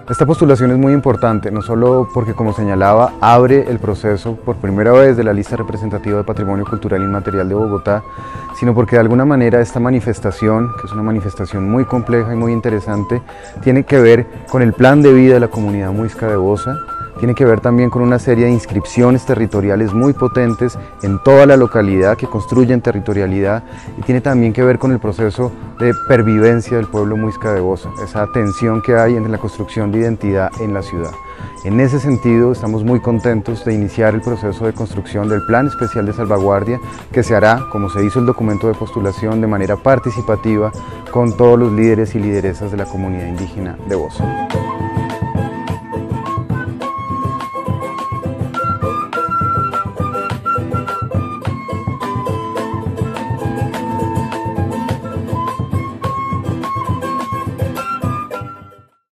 Esta postulación es muy importante, no solo porque, como señalaba, abre el proceso por primera vez de la lista representativa de Patrimonio Cultural Inmaterial de Bogotá, sino porque de alguna manera esta manifestación, que es una manifestación muy compleja y muy interesante, tiene que ver con el plan de vida de la comunidad muisca de Bosa, tiene que ver también con una serie de inscripciones territoriales muy potentes en toda la localidad que construyen territorialidad y tiene también que ver con el proceso de pervivencia del pueblo muisca de Bosa, esa tensión que hay entre la construcción de identidad en la ciudad. En ese sentido, estamos muy contentos de iniciar el proceso de construcción del Plan Especial de Salvaguardia, que se hará, como se hizo el documento de postulación, de manera participativa con todos los líderes y lideresas de la comunidad indígena de Bosa.